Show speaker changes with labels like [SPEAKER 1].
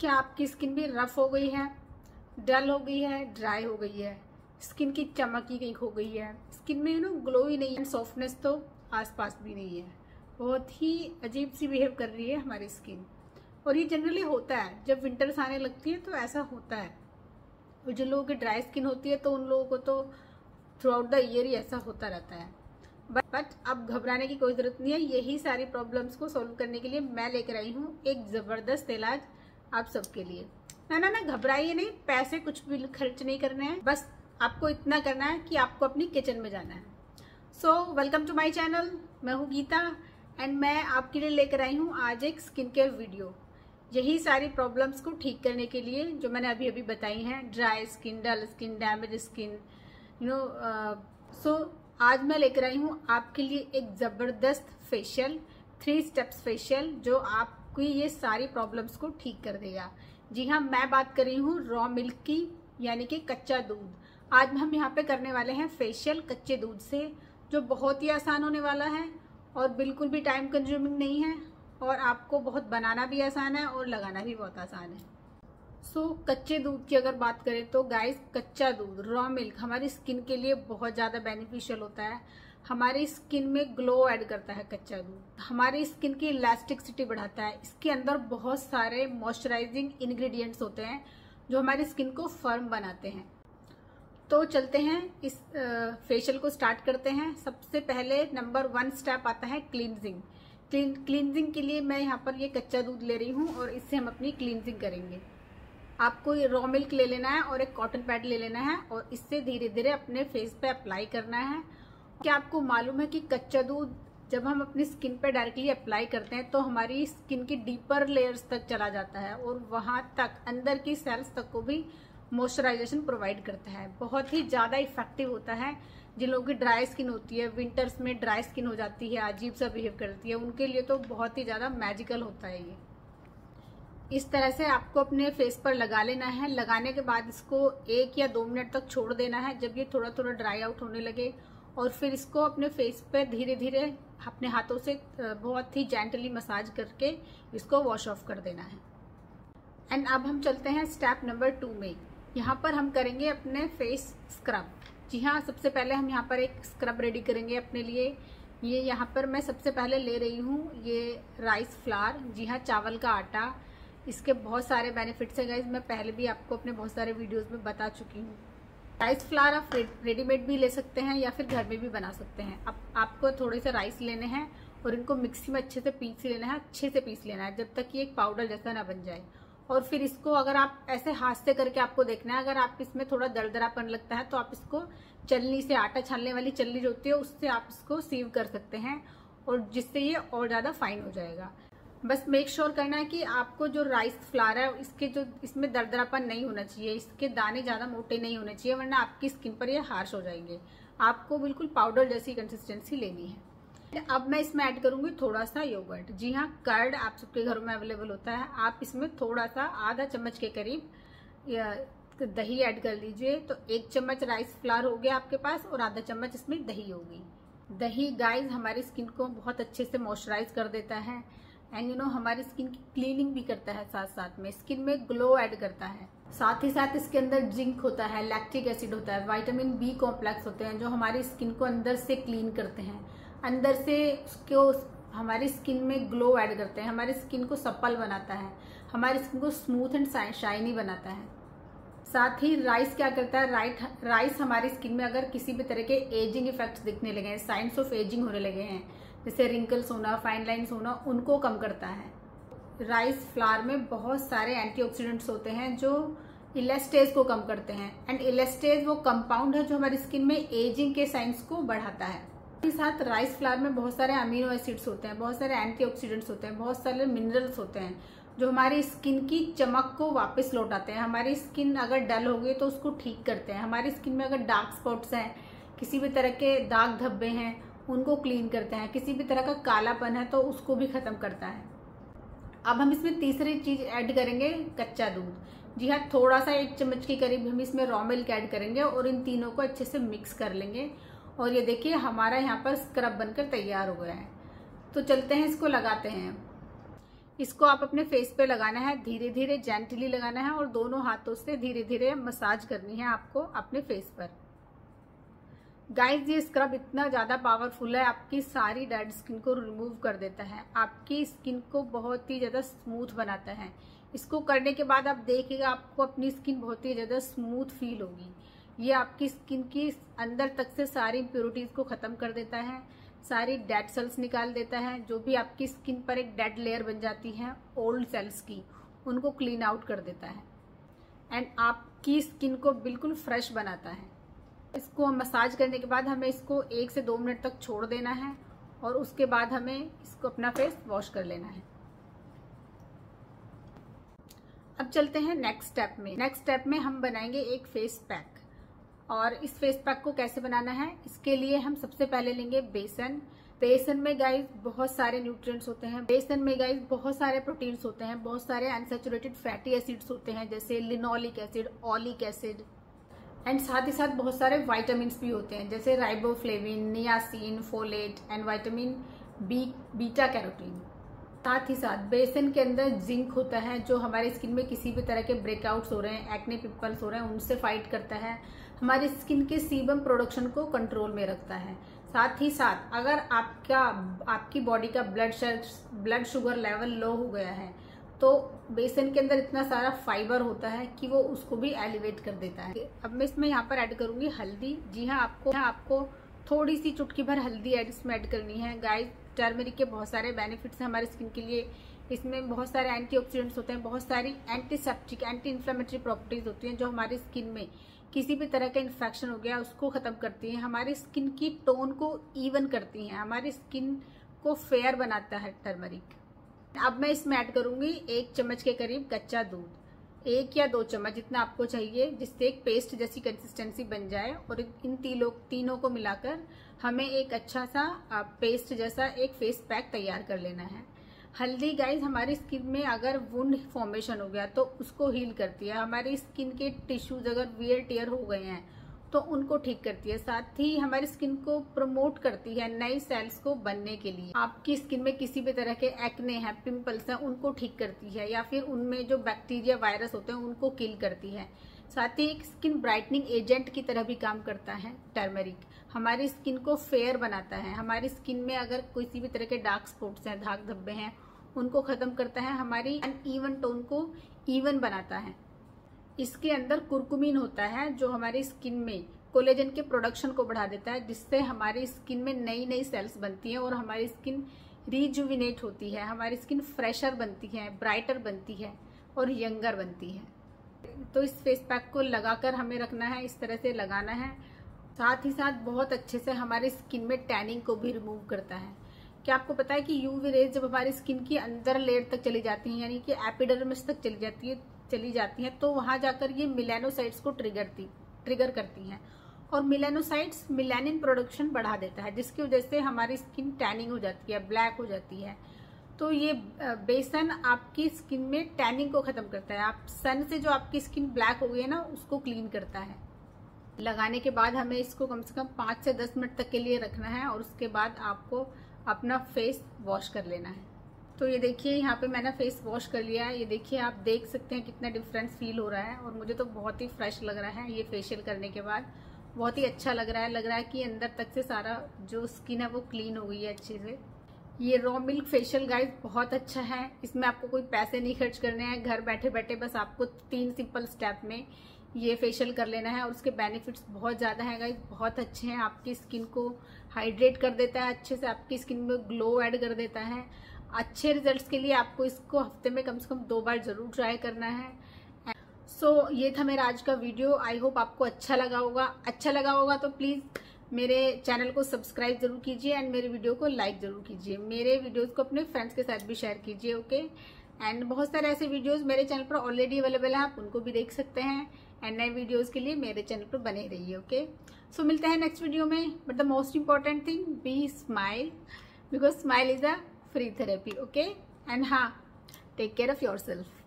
[SPEAKER 1] क्या आपकी स्किन भी रफ हो गई है, डल हो गई है, ड्राई हो गई है, स्किन की चमक ही कहीं खो गई है, स्किन में ग्लो ही नहीं है, सॉफ्टनेस तो आसपास भी नहीं है, बहुत ही अजीब सी बिहेव कर रही है हमारी स्किन। और ये जनरली होता है जब विंटर्स आने लगती है तो ऐसा होता है। और जिन लोगों की ड्राई स्किन होती है तो उन लोगों को तो थ्रू आउट द ईयर ही ऐसा होता रहता है। बट अब घबराने की कोई जरूरत नहीं है। यही सारी प्रॉब्लम्स को सॉल्व करने के लिए मैं लेकर आई हूँ एक जबरदस्त इलाज आप सबके लिए। ना घबराइए नहीं, पैसे कुछ भी खर्च नहीं करने हैं, बस आपको इतना करना है कि आपको अपनी किचन में जाना है। So welcome to my channel, मैं हूँ गीता एंड मैं आपके लिए लेकर आई हूँ आज एक स्किन केयर वीडियो। यही सारी प्रॉब्लम्स को ठीक करने के लिए जो मैंने अभी अभी बताई हैं, dry skin, dull skin, damage skin, so आज मैं लेकर आई हूँ आपके लिए एक जबरदस्त फेशियल, 3 स्टेप्स फेशियल जो आपकी ये सारी प्रॉब्लम्स को ठीक कर देगा। जी हाँ, मैं बात कर रही हूँ रॉ मिल्क की, यानी कि कच्चा दूध। आज हम यहाँ पे करने वाले हैं फेशियल कच्चे दूध से, जो बहुत ही आसान होने वाला है और बिल्कुल भी टाइम कंज्यूमिंग नहीं है, और आपको बहुत बनाना भी आसान है और लगाना भी बहुत आसान है। कच्चे दूध की अगर बात करें तो गाइस, कच्चा दूध, रॉ मिल्क हमारी स्किन के लिए बहुत ज़्यादा बेनिफिशियल होता है। हमारी स्किन में ग्लो ऐड करता है कच्चा दूध, हमारी स्किन की इलास्टिसिटी बढ़ाता है। इसके अंदर बहुत सारे मॉइस्चराइजिंग इंग्रेडिएंट्स होते हैं जो हमारी स्किन को फर्म बनाते हैं। तो चलते हैं इस फेशियल को स्टार्ट करते हैं। सबसे पहले नंबर 1 स्टेप आता है क्लींजिंग। क्लींजिंग के लिए मैं यहाँ पर ये कच्चा दूध ले रही हूँ और इससे हम अपनी क्लींजिंग करेंगे। आपको ये रॉ मिल्क ले लेना है और एक कॉटन पैड ले लेना है और इससे धीरे धीरे अपने फेस पे अप्लाई करना है। क्या आपको मालूम है कि कच्चा दूध जब हम अपनी स्किन पे डायरेक्टली अप्लाई करते हैं तो हमारी स्किन की डीपर लेयर्स तक चला जाता है और वहां तक अंदर की सेल्स तक को भी मॉइस्चराइजेशन प्रोवाइड करता है। बहुत ही ज़्यादा इफेक्टिव होता है। जिन लोगों की ड्राई स्किन होती है, विंटर्स में ड्राई स्किन हो जाती है, अजीब सा बिहेव करती है, उनके लिए तो बहुत ही ज़्यादा मैजिकल होता है ये। इस तरह से आपको अपने फेस पर लगा लेना है। लगाने के बाद इसको 1 या 2 मिनट तक छोड़ देना है जब ये थोड़ा थोड़ा ड्राई आउट होने लगे, और फिर इसको अपने फेस पर धीरे धीरे अपने हाथों से बहुत ही जेंटली मसाज करके इसको वॉश ऑफ कर देना है। एंड अब हम चलते हैं स्टेप नंबर 2 में। यहाँ पर हम करेंगे अपने फेस स्क्रब। जी हाँ, सबसे पहले हम यहाँ पर एक स्क्रब रेडी करेंगे अपने लिए। ये यहाँ पर मैं सबसे पहले ले रही हूँ ये राइस फ्लावर। जी हाँ, चावल का आटा। इसके बहुत सारे बेनिफिट्स हैं गाइज, मैं पहले भी आपको अपने बहुत सारे वीडियोस में बता चुकी हूँ। राइस फ्लावर आप रेडीमेड भी ले सकते हैं या फिर घर में भी बना सकते हैं। अब आपको थोड़े से राइस लेने हैं और इनको मिक्सी में अच्छे से पीस लेना है, अच्छे से पीस लेना है जब तक कि एक पाउडर जैसा ना बन जाए। और फिर इसको अगर आप ऐसे हाथ से करके आपको देखना है, अगर आप इसमें थोड़ा दरदरापन लगता है तो आप इसको चलनी से, आटा छानने वाली चलनी जो होती है उससे आप इसको सीव कर सकते हैं, और जिससे ये और ज्यादा फाइन हो जाएगा। बस मेक श्योर करना है कि आपको जो राइस फ्लावर है इसके जो इसमें दरदरापन नहीं होना चाहिए, इसके दाने ज्यादा मोटे नहीं होने चाहिए, वरना आपकी स्किन पर ये हार्श हो जाएंगे। आपको बिल्कुल पाउडर जैसी कंसिस्टेंसी लेनी है। अब मैं इसमें ऐड करूंगी थोड़ा सा योगर्ट। जी हाँ, कर्ड आप सबके घरों में अवेलेबल होता है। आप इसमें थोड़ा सा आधा चम्मच के करीब दही ऐड कर लीजिए। तो 1 चम्मच राइस फ्लावर हो गया आपके पास और आधा चम्मच इसमें दही होगी। दही गाइज हमारी स्किन को बहुत अच्छे से मॉइस्चराइज कर देता है एंड हमारी स्किन की क्लीनिंग भी करता है, साथ साथ में स्किन में ग्लो ऐड करता है। साथ ही साथ इसके अंदर जिंक होता है, लैक्टिक एसिड होता है, विटामिन बी कॉम्प्लेक्स होते हैं जो हमारी स्किन को अंदर से क्लीन करते हैं, अंदर से उसको हमारी स्किन में ग्लो ऐड करते हैं, हमारी स्किन को सप्पल बनाता है, हमारी स्किन को स्मूथ एंड शाइनी बनाता है। साथ ही राइस क्या करता है, राइस हमारी स्किन में अगर किसी भी तरह के एजिंग इफेक्ट्स दिखने लगे हैं, साइंस ऑफ एजिंग होने लगे हैं, जैसे रिंकल्स होना, फाइन लाइंस होना, उनको कम करता है। राइस फ्लावर में बहुत सारे एंटीऑक्सीडेंट्स होते हैं जो इलेस्टेज को कम करते हैं, एंड इलेस्टेज वो कंपाउंड है जो हमारी स्किन में एजिंग के साइंस को बढ़ाता है। साथ ही साथ राइस फ्लावर में बहुत सारे अमीनो एसिड्स होते हैं, बहुत सारे एंटीऑक्सीडेंट्स होते हैं, बहुत सारे मिनरल्स होते हैं जो हमारी स्किन की चमक को वापस लौटाते हैं। हमारी स्किन अगर डल हो गई तो उसको ठीक करते हैं। हमारी स्किन में अगर डार्क स्पॉट्स हैं, किसी भी तरह के दाग धब्बे हैं, उनको क्लीन करते हैं। किसी भी तरह का कालापन है तो उसको भी खत्म करता है। अब हम इसमें तीसरी चीज ऐड करेंगे, कच्चा दूध। जी हाँ, थोड़ा सा 1 चम्मच के करीब हम इसमें रॉ मिल्क ऐड करेंगे और इन तीनों को अच्छे से मिक्स कर लेंगे। और ये देखिए हमारा यहाँ पर स्क्रब बनकर तैयार हो गया है। तो चलते हैं इसको लगाते हैं। इसको आप अपने फेस पे लगाना है, धीरे धीरे जेंटली लगाना है और दोनों हाथों से धीरे धीरे मसाज करनी है आपको अपने फेस पर। गाइस ये स्क्रब इतना ज़्यादा पावरफुल है, आपकी सारी डेड स्किन को रिमूव कर देता है, आपकी स्किन को बहुत ही ज़्यादा स्मूथ बनाता है। इसको करने के बाद आप देखिएगा आपको अपनी स्किन बहुत ही ज़्यादा स्मूथ फील होगी। ये आपकी स्किन की अंदर तक से सारी इम्प्योरिटीज़ को ख़त्म कर देता है, सारी डेड सेल्स निकाल देता है, जो भी आपकी स्किन पर एक डेड लेयर बन जाती है ओल्ड सेल्स की, उनको क्लीन आउट कर देता है एंड आपकी स्किन को बिल्कुल फ्रेश बनाता है। इसको मसाज करने के बाद हमें इसको 1 से 2 मिनट तक छोड़ देना है और उसके बाद हमें इसको अपना फेस वॉश कर लेना है। अब चलते हैं नेक्स्ट स्टेप में। नेक्स्ट स्टेप में हम बनाएंगे एक फेस पैक, और इस फेस पैक को कैसे बनाना है, इसके लिए हम सबसे पहले लेंगे बेसन। बेसन में गाइस बहुत सारे न्यूट्रिएंट्स होते हैं, बेसन में गाइस बहुत सारे प्रोटीन्स होते हैं, बहुत सारे अनसैचुरेटेड फैटी एसिड्स होते हैं जैसे linoleic acid, oleic acid and साथ ही साथ बहुत सारे वाइटामिन भी होते हैं जैसे riboflavin, niacin, folate and vitamin B, beta carotene. साथ ही साथ बेसन के अंदर जिंक होता है जो हमारे स्किन में किसी भी तरह के ब्रेकआउट्स हो रहे हैं, एक्ने पिंपल्स हो रहे हैं, उनसे फाइट करता है, हमारी स्किन के सीबम प्रोडक्शन को कंट्रोल में रखता है। साथ ही साथ अगर आपकी बॉडी का ब्लड शुगर लेवल लो हो गया है तो बेसन के अंदर इतना सारा फाइबर होता है कि वो उसको भी एलिवेट कर देता है। अब मैं इसमें यहाँ पर ऐड करूंगी हल्दी। जी हाँ, आपको थोड़ी सी चुटकी भर हल्दी इसमें ऐड करनी है। गाइस टर्मरिक के बहुत सारे बेनिफिट्स हैं हमारी स्किन के लिए, इसमें बहुत सारे एंटीऑक्सीडेंट्स होते हैं, बहुत सारी एंटीसेप्टिक, एंटी इन्फ्लेमेटरी प्रॉपर्टीज होती हैं जो हमारी स्किन में किसी भी तरह का इन्फेक्शन हो गया उसको खत्म करती है, हमारी स्किन की टोन को इवन करती हैं, हमारी स्किन को फेयर बनाता है टर्मरिक। अब मैं इसमें ऐड करूंगी 1 चम्मच के करीब कच्चा दूध, 1 या 2 चम्मच जितना आपको चाहिए, जिससे एक पेस्ट जैसी कंसिस्टेंसी बन जाए। और इन तीनों को मिलाकर हमें एक अच्छा सा पेस्ट जैसा एक फेस पैक तैयार कर लेना है। हल्दी गाइस हमारी स्किन में अगर वुंड फॉर्मेशन हो गया तो उसको हील करती है, हमारी स्किन के टिश्यूज अगर वियर टियर हो गए हैं तो उनको ठीक करती है, साथ ही हमारी स्किन को प्रमोट करती है नई सेल्स को बनने के लिए। आपकी स्किन में किसी भी तरह के एक्ने हैं, पिंपल्स हैं, उनको ठीक करती है, या फिर उनमें जो बैक्टीरिया वायरस होते हैं उनको किल करती है। साथ ही एक स्किन ब्राइटनिंग एजेंट की तरह भी काम करता है टर्मरिक, हमारी स्किन को फेयर बनाता है, हमारी स्किन में अगर किसी भी तरह के डार्क स्पॉट्स हैं, दाग धब्बे हैं, उनको खत्म करता है, हमारी अनइवन टोन को इवन बनाता है। इसके अंदर कुरकुमीन होता है जो हमारी स्किन में कोलेजन के प्रोडक्शन को बढ़ा देता है, जिससे हमारी स्किन में नई नई सेल्स बनती हैं और हमारी स्किन रिजुविनेट होती है, हमारी स्किन फ्रेशर बनती है, ब्राइटर बनती है और यंगर बनती है। तो इस फेस पैक को लगाकर हमें रखना है, इस तरह से लगाना है। साथ ही साथ बहुत अच्छे से हमारी स्किन में टैनिंग को भी रिमूव करता है। क्या आपको पता है कि यूवी रेज जब हमारी स्किन की अंदर लेयर तक चली जाती हैं, यानी कि एपिडर्मिस तक चली जाती हैं, तो वहां जाकर ये मेलानोसाइट्स को ट्रिगर करती हैं और मेलानोसाइट्स मेलानिन प्रोडक्शन बढ़ा देता है, जिसकी वजह से हमारी स्किन टैनिंग हो जाती है, ब्लैक हो जाती है। तो ये बेसन आपकी स्किन में टैनिंग को खत्म करता है, आप सन से जो आपकी स्किन ब्लैक हो गई है ना उसको क्लीन करता है। लगाने के बाद हमें इसको कम से कम 5 से 10 मिनट तक के लिए रखना है और उसके बाद आपको अपना फेस वॉश कर लेना है। तो ये देखिए यहाँ पे मैंने फेस वॉश कर लिया है, ये देखिए आप देख सकते हैं कितना डिफरेंस फील हो रहा है और मुझे तो बहुत ही फ्रेश लग रहा है। ये फेशियल करने के बाद बहुत ही अच्छा लग रहा है कि अंदर तक से सारा जो स्किन है वो क्लीन हो गई है अच्छे से। ये रॉ मिल्क फेशियल गाइस बहुत अच्छा है, इसमें आपको कोई पैसे नहीं खर्च करने हैं, घर बैठे बैठे बस आपको 3 सिंपल स्टेप में ये फेशियल कर लेना है और उसके बेनिफिट्स बहुत ज़्यादा हैं गाइस, बहुत अच्छे हैं। आपकी स्किन को हाइड्रेट कर देता है अच्छे से, आपकी स्किन में ग्लो ऐड कर देता है। अच्छे रिजल्ट्स के लिए आपको इसको हफ्ते में कम से कम 2 बार जरूर ट्राई करना है। सो ये था मेरा आज का वीडियो, आई होप आपको अच्छा लगा होगा तो प्लीज़ मेरे चैनल को सब्सक्राइब जरूर कीजिए एंड मेरे वीडियो को लाइक जरूर कीजिए, मेरे वीडियोस को अपने फ्रेंड्स के साथ भी शेयर कीजिए, ओके। एंड बहुत सारे ऐसे वीडियोस मेरे चैनल पर ऑलरेडी अवेलेबल हैं, आप उनको भी देख सकते हैं एंड नए वीडियोस के लिए मेरे चैनल पर बने रहिए, ओके। सो मिलते हैं नेक्स्ट वीडियो में, but the most important thing be smile, because smile is a free therapy, okay. And हाँ, take care of your self.